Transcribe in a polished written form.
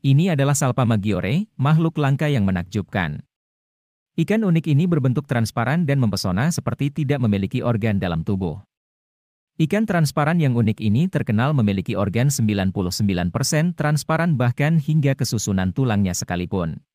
Ini adalah Salpa Maggiore, makhluk langka yang menakjubkan. Ikan unik ini berbentuk transparan dan mempesona seperti tidak memiliki organ dalam tubuh. Ikan transparan yang unik ini terkenal memiliki organ 99% transparan bahkan hingga kesusunan tulangnya sekalipun.